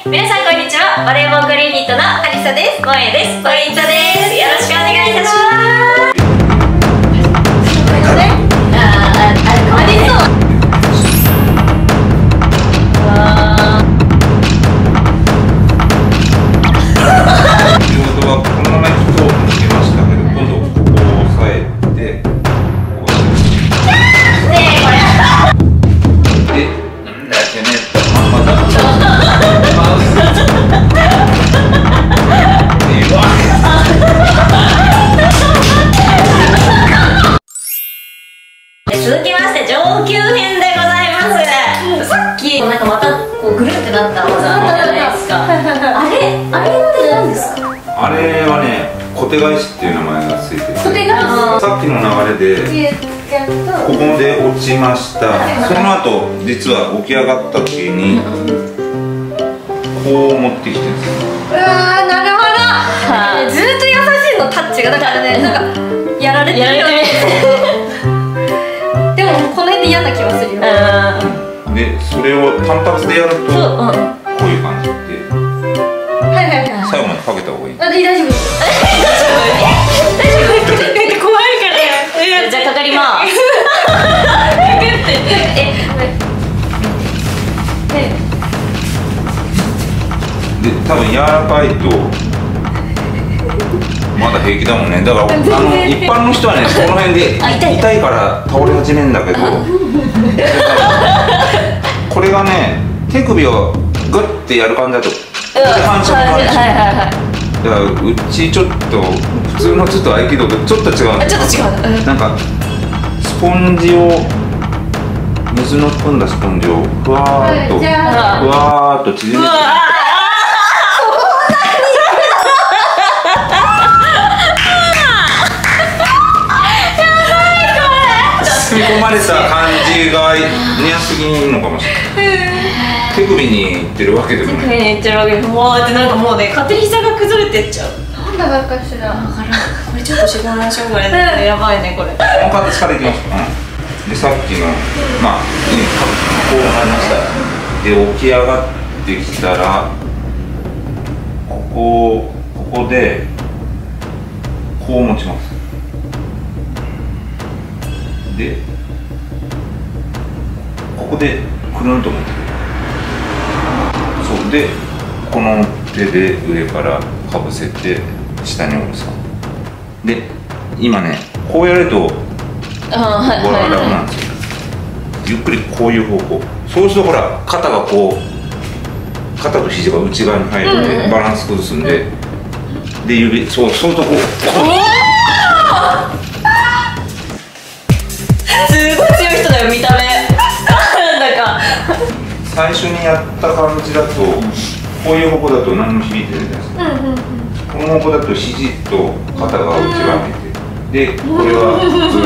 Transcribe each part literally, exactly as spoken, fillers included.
皆さんこんにちは。バレーボールクリニットのアリサです。萌えです。ポイントです。よろしくお願いいたします。ああ、あれ変わりそう。 仕事はこのまま行くと抜けましたけど、今度ここを押さえて、こうねえ、これ。 で、なんだよてめえ、まんまだ。 続きまして上級編でございます。さっきなんかまたこうぐるってなった技あったじゃないですか。あれあれって何ですか？ あれはね、小手返しっていう名前がついてて、 小手返しさっきの流れでここで落ちました。その後実は起き上がった時にこう持ってきてるんですよ。 うわー、なるほど。ずっと優しいのタッチがだからね、なんかやられてるよね。でもこの辺で嫌な気はするよ。 で、それを単発でやるとこういう感じで、 はいはいはい。 最後までかけた方がいい。 あ、大丈夫。大丈夫。怖いから。 じゃあかかります。 で、多分柔らかいとまだ平気だもんね。だからあの一般の人はね、この辺で痛いから倒れ始めるんだけど、これがね、手首をグッてやる感じだとこれ反射もあるでしょ。だからうちちょっと普通のちょっと合気道とちょっと違う。 ちょっと違う。 なんかスポンジを水の含んだスポンジをふわーっとふわーっと縮めて。吸い込まれた感じが似合すぎんのかもしれない。手首にいってるわけでもない。 手首にいってるわけでもうってなんかもうね、勝手に膝が崩れてっちゃう。 なんだかしら。 だからこれちょっとしごましょうこれ。やばいねこれ。 この形からいきます。うん。で、さっきのまあこうなりました。で、起き上がってきたらここここでこう持ちます。で、ここでくるんと持ってくる。そうで、この手で上からかぶせて下に下ろす。で、今ね、こうやるとここは楽なんですよ。ゆっくりこういう方向。そうするとほら、肩がこう肩と肘が内側に入るんでバランス崩すんで、で指そうそうするとこう。 すごい強い人だよ見た目。なんか最初にやった感じだとこういう方向だと何も響いてるじゃないですか。この方向だと肘と肩が内側に出て、でこれは普通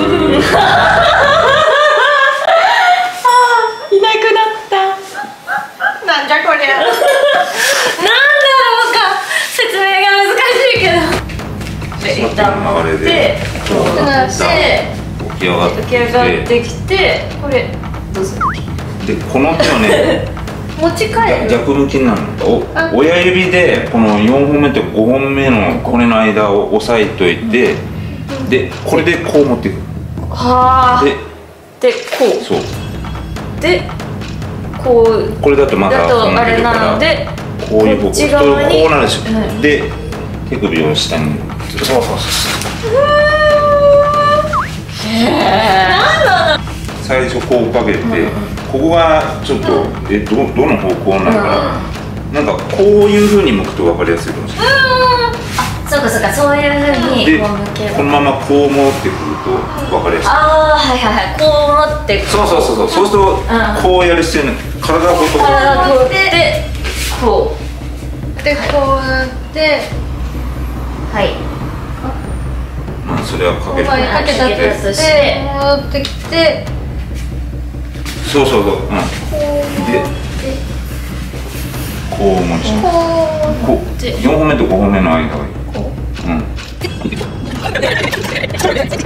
いなくなった。なんじゃこりゃ。なんだろうか、説明が難しいけど。 で一旦持ってこうなって起き上がって起き上がってきて、これどうする？ でこの手をね持ち帰る。 逆向きになるの。お親指でこのよんほんめとごほんめのこれの間を押さえといて、でこれでこう持っていく。 はあ。 ででこう。 そう。 でこう。 これだとまだだとあれなのでこういう方向。 こっち側にこうなるでしょ。 うん、 で手首を下に。そうそうそう。最初こうかけて、ここがちょっとえどどの方向なのかな。なんかこういう風に向くと分かりやすいかもしれない。 あ、そうかそうか、そういう風にでこう向けば。 このままこう持ってくると分かりやすい。 ああ、はいはいはい。こう持ってそうそうそうそう。そうするとこうやる必要ない。体ごと。 体こうでこうで、こうなって、 はい。 まあそれはかける。 かけたとして戻ってきて、 そうそうそう。うん。でこう持ち。こうよんほんめとごほんめの間がいい。こう。うん。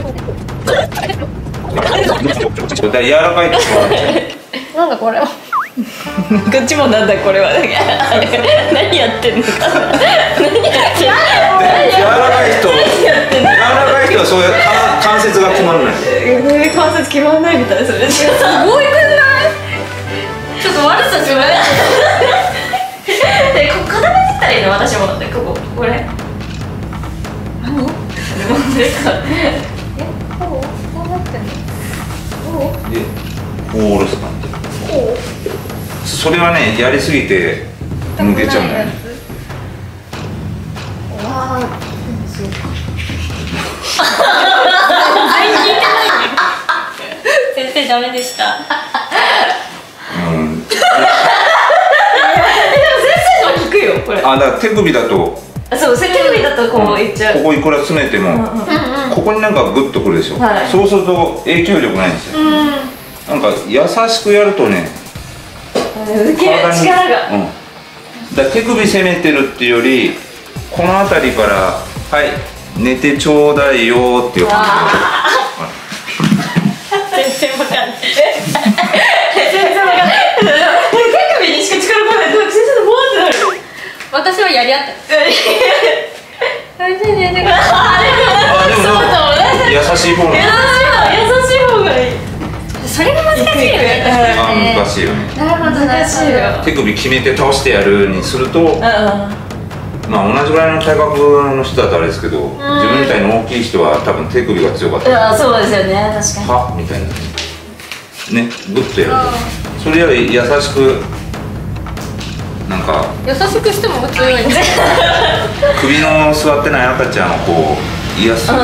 だ柔らかいところ。 なんだこれ。 こっちもなんだこれは。何やってんのか。何やってんの。 柔らかい人、柔らかい人はそういう関節が決まらない。 関節決まらないみたいですね。すごいくない。ちょっと悪さしない。で、ここ固めてったらいいの、私も。で、ここ、これ。何。でも、ですか。え、こう、こうなってんの。こう。 で、こう下ろす感じ。 こう。 それはね、やりすぎて抜けちゃうんだよね。 わあ、そうか。先生ダメでした。 うん。 でも先生のは効くよこれ。 あ、だから手首だと。 そう、手首だとこういっちゃう。 ここいくら詰めても、ここになんかグッとくるでしょ。そうすると影響力ないんですよ。なんか優しくやるとね。 受ける力が、うん、 だから手首攻めてるっていうよりこの辺りから「はい寝てちょうだいよ」っていう感じで全然わかんない全然わかんない手首にしか力こないと先生のボーってなる。私はやり合った先生ね、だからあ、でも優しい方の優しい方がいい。それが難しいよね。 あ、難しいよね。 なるほど、難しいよ。 手首決めて倒してやるにすると、まあ同じぐらいの体格の人だとあれですけど、自分みたいに大きい人は多分手首が強かった。 あ、そうですよね、確かに。 はみたいな。ね、グッとやると。それより優しく、なんか。 優しくしても強いんで。 首の座ってない赤ちゃんをこう癒す。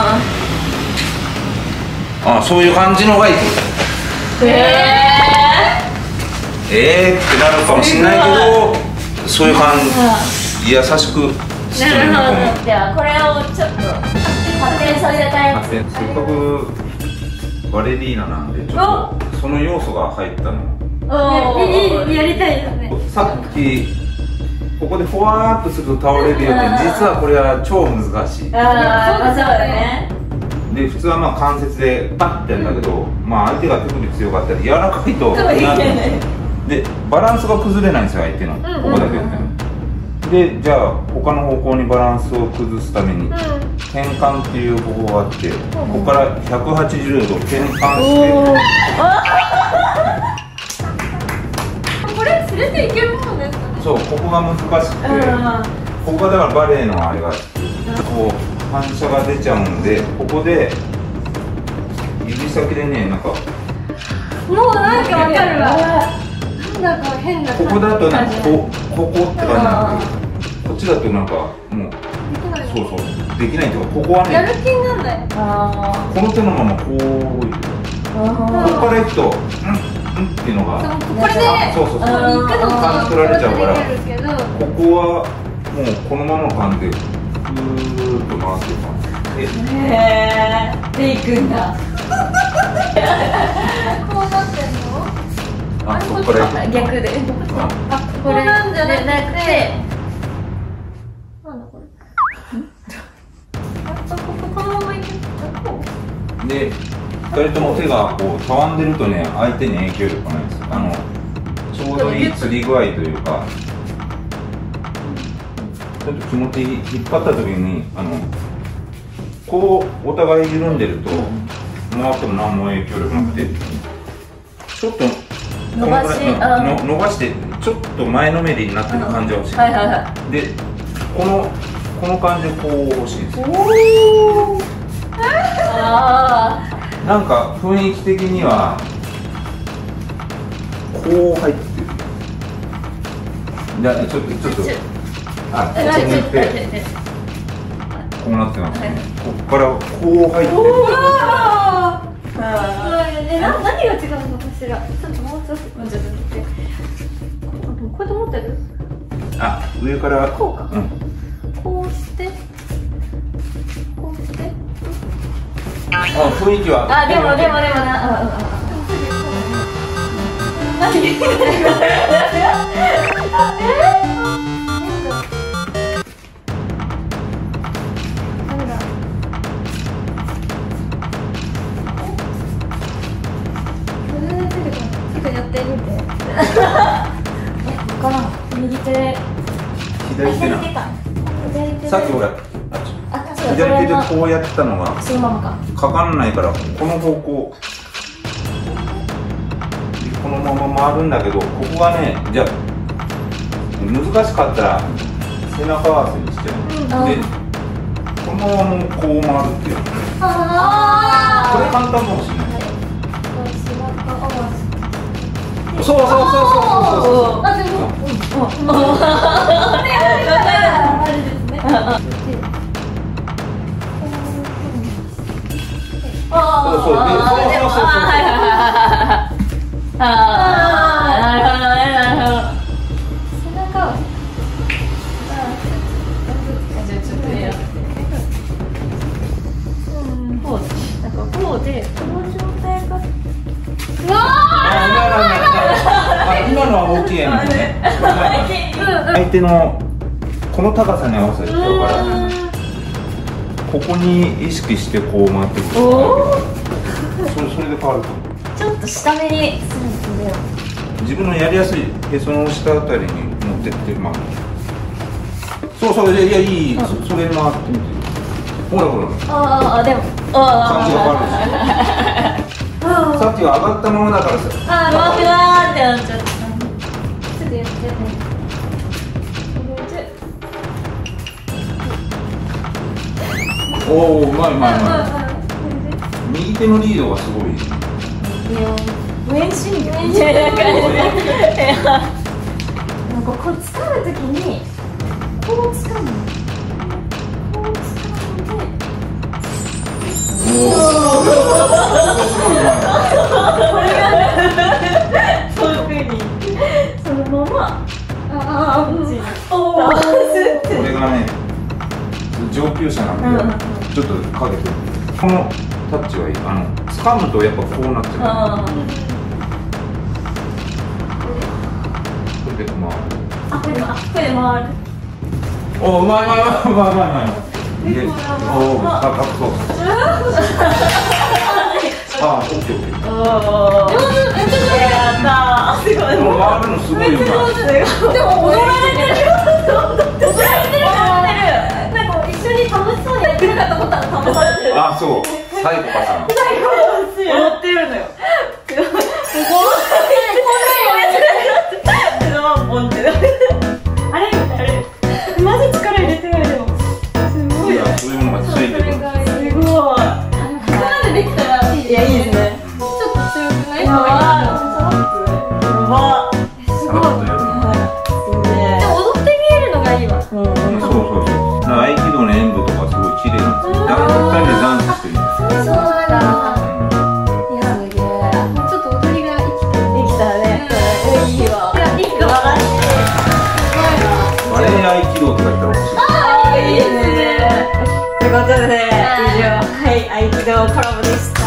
あ、そういう感じのがいい。 えー、えーってなるかもしれないけど、そういう感じ、優しくしてるのかも。 ではこれをちょっと発展させたい。 発展、せっかくバレリーナなんで、ちょっとその要素が入ったの。 やりたいですね。 さっきここでふわーっとすると倒れるよって、実はこれは超難しい。 ああ、そうだね。 で普通はまあ関節でパッてやるんだけど、まあ相手が手首強かったり柔らかいとなるでバランスが崩れないんですよ、相手のここだけやっても。でじゃあ他の方向にバランスを崩すために転換っていう方法があって、ここからひゃくはちじゅうど転換して、 これ連れていけるものですかね。 そう、ここが難しくて、ここがだからバレエのあれがこう反射が出ちゃうんで、ここで指先でね、なんかもうなんかわかるわ。なんだか変なここだとなんかこうここって感じなんだけど、こっちだとなんかもうそうそうできないっていうか、ここはねやる気になんない。 この手のままこうここからいくとうんうんっていうのがこれでそうそうそう行くの感じ取られちゃうから、 こここはもうこのままの感じでぐーっと回ってる感じ。 へえ、で行くんだ。 こうなってんの？ あ、ここから逆で。 あ、これなんじゃなくて、なんだこれ。あ、このままいく。 で、ふたりとも手がこうたわんでるとね、相手に影響力がないんですよ。あのちょうどいい釣り具合というか、ちょっと気持ち引っ張った時に、あのこうお互い緩んでると回っても何も影響力なくて、ちょっと伸ばしの伸ばしてちょっと前のめりになってる感じが欲しい。 はいはいはい。 でこのこの感じでこう欲しいです。 おああ。 なんか雰囲気的にはこう入ってる。じゃあちょっとちょっとあ、ここに行ってこうなってますね。ここからこう入ってる。 え、な、何が違うのかしら。ちょっともうちょっと、もうちょっと待って。こうやって持ってる。 あ、上からこうか。 うん。 こうして。こうして。 あ、雰囲気は。 あ、でもでもでもな。何？ ちょっとやってみて。 左手な。さっき俺あ左手でこうやったのがそのままかかかんないから、この方向でこのまま回るんだけど、ここがね、じゃあ難しかったら背中合わせにして、うん、でこのままもこう回るっていう。あこれ簡単かもしれない。そうそうそうそうそうそう。あ、でも、うん、あれあれですね。そうそう、で、そうそうそうそう。ああ、なるほどね、なるほど。背中は。じゃあちょっとやって。うん、こう、なんかこうで、この状態が。うわあ、今のは大きいやんね。相手のこの高さに合わせてるから、ここに意識してこう回ってくる。それそれで変わると思う。ちょっと下目にするんですね。自分のやりやすいへその下あたりに持ってってまあ。そうそう、いやいい、それ回ってみて。ほらほら。ああ、でも感じが変わるでしょ。さっきは上がったままだからさ。ああ、ふわーってなっちゃった。ちょっとやってね。おお、うまいうまいうまい。右手のリードがすごい。無縁心理みたいな感じで。なんかこう掴むときにこう掴む。こう掴んで。おお。遠くにそのまま。ああ、これがね。上級者なんで、うん、ちょっとかけてこのタッチはいい。あの掴むとやっぱこうなってる。これで回る。あ、これで回る。おお、うまいうまいうまいうまいうまい。で、おお、あ、かっこそう。あ、オッケーオッケー。おお、やったー。すごい。でも回るのすごいうまい。でも踊られてる。踊られてる。一緒に楽しそうにやってるかと思ったら楽しそうに。あ、そう。サイコパさん。サイコパ踊ってるのよ。ここ。あれみたいな。マジ力入れてないでも。すごい。そういうものがついてる。すごい。ここまでできたらいい。いや、いいですね。ちょっと強くない？やばい。すごい。でも踊って見えるのがいいわ。そうそうそう。合気道の演舞とかすごい綺麗なんですよ。だからふたりでダンスしてるんですよ。そうだ。いや、すげえ。もうちょっと踊りが生きてできたらね。いいわ。いや、いいかわかんない。バレエ合気道とか言ったら面白い。ああ、いいですね。ということで、以上、はい、合気道コラボでした。